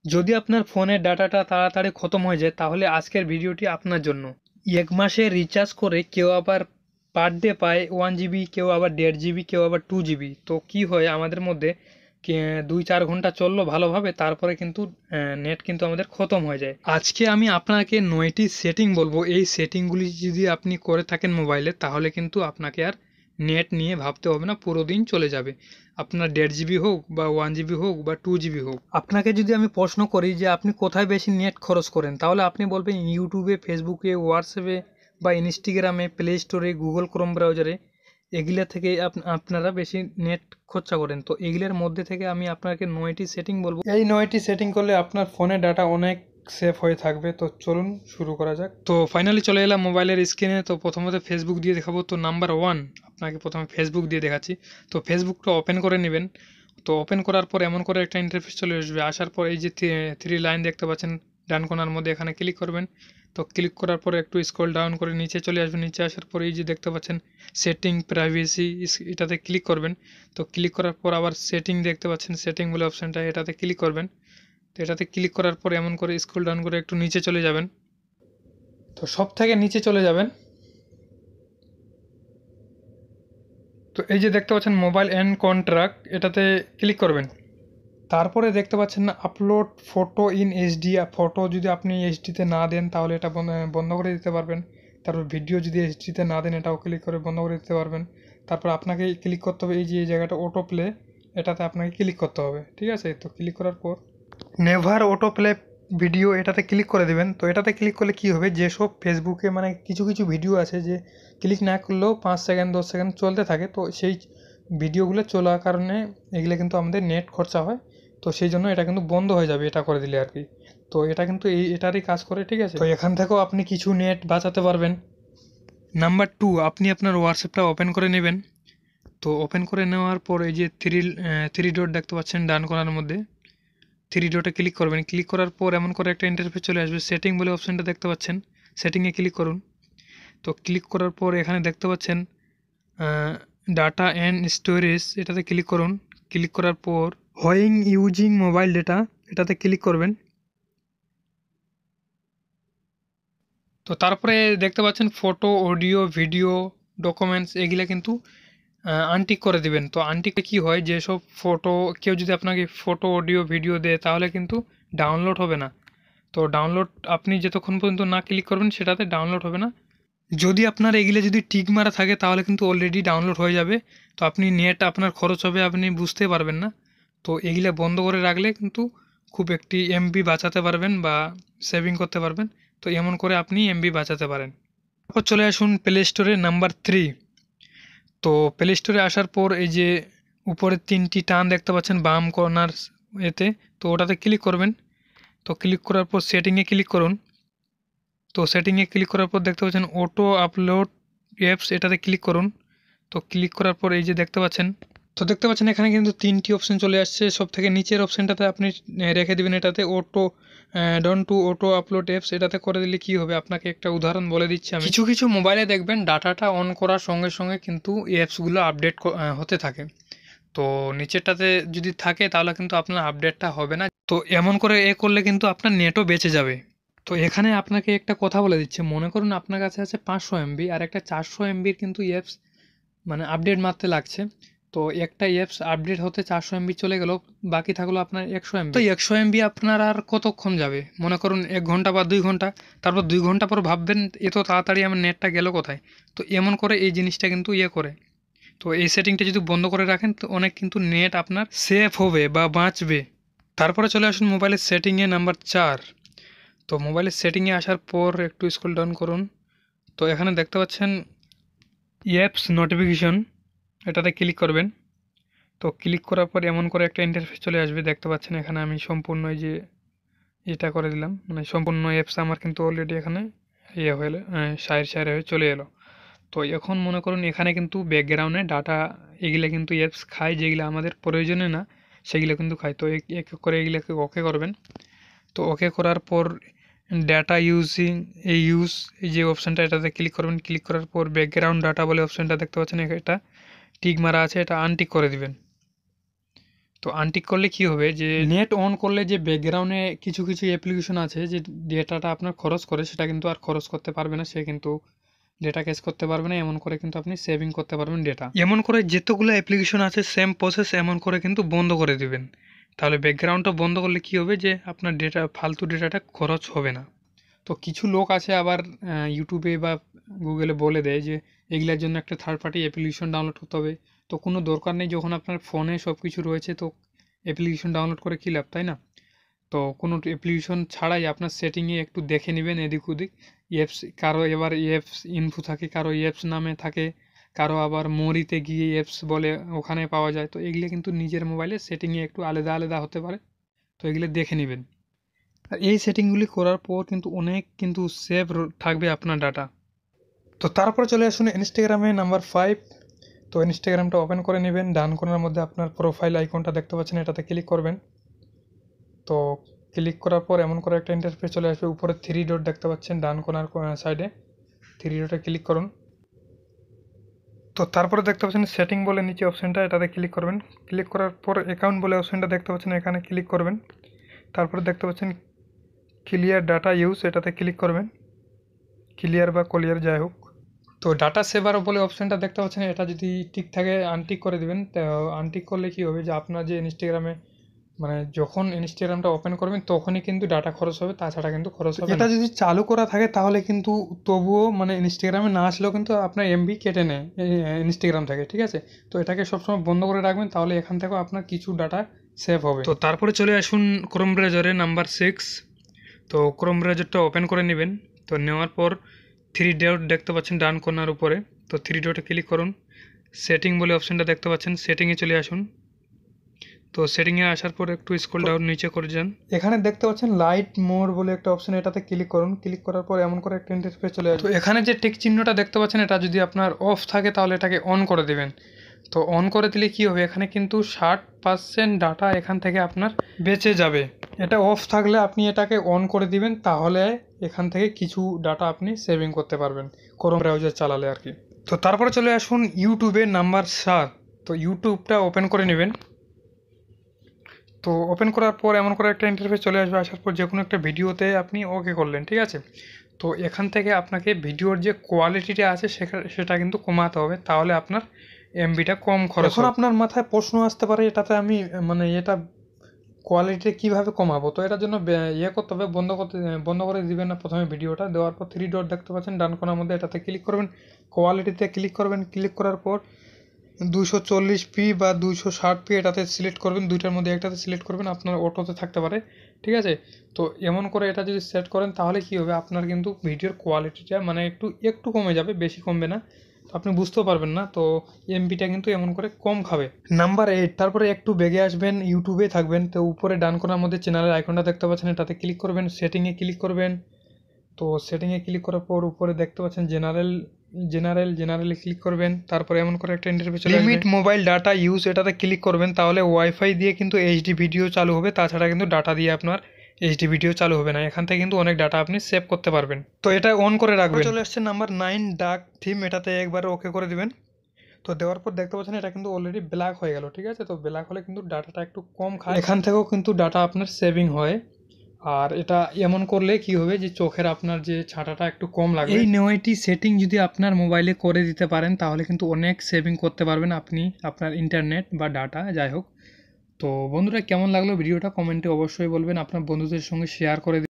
যদি আপনার ফোনের ডাটাটা তাড়াতাড়ি খতম হয়ে যায় তাহলে আজকের ভিডিওটি আপনার জন্য। এক মাসে রিচার্জ করে কেউ আবার পার ডে পায় 1 জিবি, কেউ আবার 1.5 জিবি, কেউ আবার 2 জিবি। তো কি হয় আমাদের মধ্যে 2-4 ঘন্টা চললো ভালোভাবে, তারপরে কিন্তু নেট কিন্তু আমাদের খতম হয়ে যায়। আজকে আমি আপনাকে 9টি সেটিং বলবো। এই সেটিংগুলি যদি আপনি করে থাকেন মোবাইলে তাহলে কিন্তু আপনাকে আর নেট নিয়ে ভাবতে হবে না, পুরো দিন চলে যাবে। আপনার 1.5 জিবি হোক বা 1 জিবি হোক বা 2 জিবি হোক। আপনাকে যদি আমি প্রশ্ন করি যে আপনি কোথায় বেশি নেট খরচ করেন, তাহলে আপনি বলবেন ইউটিউবে, ফেসবুকে, হোয়াটসঅ্যাপে বা ইনস্টাগ্রামে, প্লে স্টোরে, গুগল ক্রোম ব্রাউজারে। এগুলা থেকে আপনারা বেশি নেট খরচা করেন। তো এগুলোর মধ্যে থেকে আমি আপনাকে 9টি সেটিং বলবো। এই 9টি সেটিং করলে আপনার ফোনের ডাটা অনেক সেফ হয়ে থাকবে। তো চলুন শুরু করা যাক। তো ফাইনালি চলে এলাম মোবাইলের স্ক্রিনে। তো প্রথমত ফেসবুক দিয়ে দেখাবো। তো নাম্বার 1 আপনাকে প্রথমে ফেসবুক দিয়ে দেখাচ্ছি। তো ফেসবুকটা ওপেন করে নেবেন। তো ওপেন করার পর এমন করে একটা ইন্টারফেস চলে আসবে। আসার পর এই যে 3 লাইন দেখতে পাচ্ছেন ডান কোণার মধ্যে, এখানে ক্লিক করবেন। তো ক্লিক করার পরে একটু স্ক্রল ডাউন করে নিচে চলে আসবেন। নিচে আসার পর এই যে দেখতে পাচ্ছেন সেটিং, প্রাইভেসি, এটাতে ক্লিক করবেন। তো ক্লিক করার পর আবার সেটিং দেখতে পাচ্ছেন, সেটিং বলে অপশানটা, এটাতে ক্লিক করবেন। তো এটাতে ক্লিক করার পর এমন করে স্ক্রল ডাউন করে একটু নিচে চলে যাবেন। তো সব থেকে নিচে চলে যাবেন। তো এই যে দেখতে পাচ্ছেন মোবাইল অ্যান্ড কন্ট্রাক্ট, এটাতে ক্লিক করবেন। তারপরে দেখতে পাচ্ছেন না upload photo in HD. Photo যদি আপনি এইচডিতে না দেন তাহলে এটা বন্ধ করে দিতে পারবেন। তারপর ভিডিও যদি এইচডিতে না দেন এটাও ক্লিক করে বন্ধ করে দিতে পারবেন। তারপর আপনাকে ক্লিক করতে হবে এই যে এই জায়গাটা অটো প্লে, এটাতে আপনাকে ক্লিক করতে হবে। ঠিক আছে, তো ক্লিক করার পর নেভার অটো প্লে ভিডিও, এটাতে ক্লিক করে দেবেন। তো এটাতে ক্লিক করলে কি হবে, যেসব ফেসবুকে মানে কিছু কিছু ভিডিও আছে যে ক্লিক না করলেও 5 সেকেন্ড 10 সেকেন্ড চলতে থাকে, তো সেই ভিডিওগুলো চলার কারণে এগুলো কিন্তু আমাদের নেট খরচা হয়। তো সেই জন্য এটা কিন্তু বন্ধ হয়ে যাবে এটা করে দিলে আর কি। তো এটা কিন্তু এটারই কাজ করে। ঠিক আছে, তো এখান থেকেও আপনি কিছু নেট বাঁচাতে পারবেন। নাম্বার 2, আপনি আপনার হোয়াটসঅ্যাপটা ওপেন করে নেবেন। তো ওপেন করে নেওয়ার পর এই যে থ্রি ডট দেখতে পাচ্ছেন ডান কোণার মধ্যে, 3 ডটে ক্লিক করবেন। ক্লিক করার পর এমন করে একটা ইন্টারফেস চলে আসবে। সেটিং বলে অপশানটা দেখতে পাচ্ছেন, সেটিংয়ে ক্লিক করুন। তো ক্লিক করার পর এখানে দেখতে পাচ্ছেন ডাটা অ্যান্ড স্টোরেজ, এটাতে ক্লিক করুন। ক্লিক করার পর হোয়িং ইউজিং মোবাইল ডেটা, এটাতে ক্লিক করবেন। তো তারপরে দেখতে পাচ্ছেন ফটো, অডিও, ভিডিও, ডকুমেন্টস, এগুলা কিন্তু আনটিক করে দিবেন। তো আনটিকে কি হয়, যেসব ফটো কেউ যদি আপনাকে ফটো, অডিও, ভিডিও দেয় তাহলে কিন্তু ডাউনলোড হবে না। তো ডাউনলোড আপনি যতক্ষণ পর্যন্ত না ক্লিক করবেন সেটাতে ডাউনলোড হবে না। যদি আপনার এগুলো যদি টিক মারা থাকে তাহলে কিন্তু অলরেডি ডাউনলোড হয়ে যাবে। তো আপনি নেট আপনার খরচ হবে, আপনি বুঝতে পারবেন না। তো এগুলো বন্ধ করে রাখলে কিন্তু খুব একটি এমবি বাঁচাতে পারবেন বা সেভিং করতে পারবেন। তো এমন করে আপনি এমবি বাঁচাতে পারেন। তারপর চলে আসুন প্লে স্টোরে। নাম্বার 3, তো প্লে স্টোরে আসার পর এই যে উপরে 3টি টান দেখতে পাচ্ছেন বাম কর্নার এতে, তো ওটাতে ক্লিক করবেন। তো ক্লিক করার পর সেটিংয়ে ক্লিক করুন। তো সেটিংয়ে ক্লিক করার পর দেখতে পাচ্ছেন অটো আপলোড অ্যাপস, এটাতে ক্লিক করুন। তো ক্লিক করার পর এই যে দেখতে পাচ্ছেন, তো দেখতে পাচ্ছেন এখানে কিন্তু 3টি অপশন চলে আসছে। সব থেকে নিচের অপশনটাতে আপনি রেখে দিবেন, এটাতে auto don't to auto upload apps, এটাতে করে দিলে কি হবে, আপনাকে একটা উদাহরণ বলে দিচ্ছি আমি। কিছু কিছু মোবাইলে দেখবেন ডাটাটা অন করার সঙ্গে সঙ্গে কিন্তু অ্যাপসগুলো আপডেট হতে থাকে। তো নিচেরটাতে যদি থাকে তাহলে কিন্তু আপনার আপডেটটা হবে না। তো এমন করে করলে কিন্তু আপনার নেটও বেঁচে যাবে। তো এখানে আপনাকে একটা কথা বলে দিচ্ছে, মনে করুন আপনার কাছে আছে 500 MB আর একটা 400 MBর কিন্তু অ্যাপস মানে আপডেট মারতে লাগছে। তো একটা অ্যাপস আপডেট হতে 400 MB চলে গেল, বাকি থাকলো আপনার 100 MB। তো 100 MB আপনার আর কতক্ষণ যাবে, মনে করুন 1 ঘন্টা বা 2 ঘন্টা। তারপর 2 ঘন্টা পর ভাববেন এত তাড়াতাড়ি আমার নেটটা গেল কোথায়। তো এমন করে এই জিনিসটা কিন্তু করে। তো এই সেটিংটা যদি বন্ধ করে রাখেন তো অনেক কিন্তু নেট আপনার সেফ হবে বা বাঁচবে। তারপরে চলে আসুন মোবাইলের সেটিংয়ে। নাম্বার 4, তো মোবাইলের সেটিংয়ে আসার পর একটু স্ক্রল ডাউন করুন। তো এখানে দেখতে পাচ্ছেন অ্যাপস নোটিফিকেশন, এটাতে ক্লিক করবেন। তো ক্লিক করার পর এমন করে একটা ইন্টারফেস চলে আসবে। দেখতে পাচ্ছেন এখানে আমি সম্পূর্ণ এই যে এটা করে দিলাম, মানে সম্পূর্ণ অ্যাপস আমার কিন্তু অলরেডি এখানে হয়ে সাইড হয়ে চলে এলো। তো এখন মনে করুন এখানে কিন্তু ব্যাকগ্রাউন্ডে ডাটা এগুলো কিন্তু অ্যাপস খায়, যেগুলো আমাদের প্রয়োজনে না সেগুলো কিন্তু খায়। তো এক এক করে এগুলোকে ওকে করবেন। তো ওকে করার পর ডাটা ইউজিং এই যে অপশানটা, এটাতে ক্লিক করবেন। ক্লিক করার পর ব্যাকগ্রাউন্ড ডাটা বলে অপশানটা দেখতে পাচ্ছেন, এটা টিক মারা আছে, এটা আনটিক করে দিবেন। তো আনটিক করলে কি হবে যে নেট অন করলে যে ব্যাকগ্রাউন্ডে কিছু কিছু অ্যাপ্লিকেশন আছে যে ডেটাটা আপনার খরচ করে, সেটা কিন্তু আর খরচ করতে পারবে না, সে কিন্তু ডেটা ক্যাশ করতে পারবে না। এমন করে কিন্তু আপনি সেভিং করতে পারবেন ডেটা। এমন করে যেতগুলো অ্যাপ্লিকেশন আছে সেম প্রসেস এমন করে কিন্তু বন্ধ করে দিবেন। তাহলে ব্যাকগ্রাউন্ডটা বন্ধ করলে কি হবে যে আপনার ডেটা, ফালতু ডেটাটা খরচ হবে না। তো কিছু লোক আছে আবার ইউটিউবে বা গুগলে বলে দেয় যে এগুলোর জন্য একটা থার্ড পার্টি অ্যাপ্লিকেশন ডাউনলোড করতে হবে। তো কোনো দরকার নেই, যখন আপনার ফোনে সব কিছু রয়েছে তো অ্যাপ্লিকেশন ডাউনলোড করে কী লাভ, তাই না? তো কোনো অ্যাপ্লিকেশন ছাড়াই আপনার সেটিংয়ে একটু দেখে নেবেন এদিক ওদিক। অ্যাপস কারো এবার অ্যাপস ইনফো থাকে, কারো অ্যাপস নামে থাকে, কারো আবার মোরিতে গিয়ে অ্যাপস বলে ওখানে পাওয়া যায়। তো এগুলো কিন্তু নিজের মোবাইলে সেটিংয়ে একটু আলাদা আলাদা হতে পারে, তো এগুলো দেখে নেবেন। আর এই সেটিংগুলি করার পর কিন্তু অনেক কিন্তু সেভ থাকবে আপনার ডাটা। তো তারপর চলে আসুন ইনস্টাগ্রামে নাম্বার 5। তো ইনস্টাগ্রামটা ওপেন করে নেবেন, ডান কোণার মধ্যে আপনার প্রোফাইল আইকনটা দেখতে পাচ্ছেন, এটাতে ক্লিক করবেন। তো ক্লিক করার পর এমন করে একটা ইন্টারফেস চলে আসবে, উপরে 3 ডট দেখতে পাচ্ছেন ডান কোণার সাইডে, 3 ডটে ক্লিক করুন। তো তারপরে দেখতে পাচ্ছেন সেটিং বলে নিচে অপশানটা, এটাতে ক্লিক করবেন। ক্লিক করার পর অ্যাকাউন্ট বলে অপশানটা দেখতে পাচ্ছেন, এখানে ক্লিক করবেন। তারপরে দেখতে পাচ্ছেন ক্লিয়ার ডাটা ইউজ, এটাতে ক্লিক করবেন। ক্লিয়ার বা ক্লিয়ার যাই হোক। তো ডাটা সেভার বলে অপশানটা দেখতে পাচ্ছেন, এটা যদি ঠিক থাকে আনটিক করে দিবেন। তো আনটিক করলে কি হবে যে আপনার যে ইনস্টাগ্রামে মানে যখন ইনস্টাগ্রামটা ওপেন করবেন তখনই কিন্তু ডাটা খরচ হবে, তাছাড়া কিন্তু খরচ হবে না। এটা যদি চালু করা থাকে তাহলে কিন্তু তবুও মানে ইনস্টাগ্রামে না আসলেও কিন্তু আপনার এমবি কেটে নেয় ইনস্টাগ্রাম থেকে, ঠিক আছে? তো এটাকে সবসময় বন্ধ করে রাখবেন, তাহলে এখান থেকেও আপনার কিছু ডাটা সেভ হবে। তো তারপরে চলে আসুন ক্রোম ব্রাউজারে নাম্বার 6। তো ক্রোম ব্রাউজারটা ওপেন করে নেবেন। তো নেওয়ার পর 3 ডট দেখতে পাচ্ছেন ডান কর্নার উপরে, তো 3 ডটে ক্লিক করুন। সেটিং বলে অপশানটা দেখতে পাচ্ছেন, সেটিংয়ে চলে আসুন। তো সেটিংয়ে আসার পর একটু স্ক্রল ডাউন নিচে করে যান, এখানে দেখতে পাচ্ছেন লাইট মোড বলে একটা অপশন, এটাতে ক্লিক করুন। ক্লিক করার পর এমন করে একটা ইন্টারফেস চলে আসবে। তো এখানে যে টিক চিহ্নটা দেখতে পাচ্ছেন, এটা যদি আপনার অফ থাকে তাহলে এটাকে অন করে দেবেন। তো অন করে দিলে কি হবে, এখানে কিন্তু 60% ডাটা এখান থেকে আপনার বেঁচে যাবে। এটা অফ থাকলে আপনি এটাকে অন করে দিবেন, তাহলে এখান থেকে কিছু ডাটা আপনি সেভিং করতে পারবেন ক্রোম ব্রাউজার চালালে আর কি। তো তারপরে চলে আসুন ইউটিউবে নাম্বার 7। তো ইউটিউবটা ওপেন করে নেবেন। তো ওপেন করার পর এমন করে একটা ইন্টারফেস চলে আসবে, আসার পর যে কোনো একটা ভিডিওতে আপনি ওকে করলেন, ঠিক আছে? তো এখান থেকে আপনাকে ভিডিওর যে কোয়ালিটিটা আছে সেটা কিন্তু কমাতে হবে, তাহলে আপনার এমবিটা কম খরচ। এখন আপনার মাথায় প্রশ্ন আসতে পারে এটাতে আমি মানে এটা কোয়ালিটি কীভাবে কমাবো? তো এটার জন্য ইয়ে করতে হবে, বন্ধ করে দিবেন না প্রথমে ভিডিওটা। দেওয়ার পর 3 ডট দেখতে পাচ্ছেন ডান কোণার মধ্যে, এটাতে ক্লিক করবেন। কোয়ালিটিতে ক্লিক করবেন। ক্লিক করার পর 240p বা 260p এটাতে সিলেক্ট করবেন, দুইটার মধ্যে একটাতে সিলেক্ট করবেন, আপনার অটোতে থাকতে পারে, ঠিক আছে? তো এমন করে এটা যদি সেট করেন তাহলে কি হবে, আপনার কিন্তু ভিডিওর কোয়ালিটিটা মানে একটু কমে যাবে, বেশি কমবে না। তো আপনি বুঝতেও পারবেন না, তো এমবিটা কিন্তু এমন করে কম খাবে। নাম্বার 8, তারপরে একটু বেগে আসবেন, ইউটিউবে থাকবেন। তো উপরে ডান কোণার মধ্যে চ্যানেলের আইকনটা দেখতে পাচ্ছেন, এটাতে ক্লিক করবেন। সেটিংয়ে ক্লিক করবেন। তো সেটিংয়ে ক্লিক করার পর উপরে দেখতে পাচ্ছেন জেনারেলে ক্লিক করবেন। তারপরে এমন করে একটা ইন্টারফেস চলে আসবে, লিমিট মোবাইল ডাটা ইউজ, এটাতে ক্লিক করবেন। তাহলে ওয়াইফাই দিয়ে কিন্তু এইচডি ভিডিও চালু হবে, তাছাড়া কিন্তু ডাটা দিয়ে আপনার এইচডি ভিডিও চালু হবে না। এখান থেকে কিন্তু অনেক ডাটা আপনি সেভ করতে পারবেন। তো এটা অন করে রাখবেন। চলে আসছে নাম্বার 9 ডার্ক থিম, এটাতে একবার ওকে করে দিবেন। তো দেওয়ার পর দেখতে পাচ্ছেন এটা কিন্তু অলরেডি ব্ল্যাক হয়ে গেল, ঠিক আছে? তো ব্ল্যাক হলে কিন্তু ডাটাটা একটু কম খায়, এখান থেকেও কিন্তু ডাটা আপনার সেভিং হয়। আর এটা এমন করলে কি হবে যে চোখের আপনার যে ছাটাটা একটু কম লাগবে। এই 9টি সেটিং যদি আপনার মোবাইলে করে দিতে পারেন তাহলে কিন্তু অনেক সেভিং করতে পারবেন আপনি আপনার ইন্টারনেট বা ডাটা যাই হোক। তো বন্ধুরা, কেমন লাগলো ভিডিওটা কমেন্টে অবশ্যই বলবেন, আপনার বন্ধুদের সঙ্গে শেয়ার করে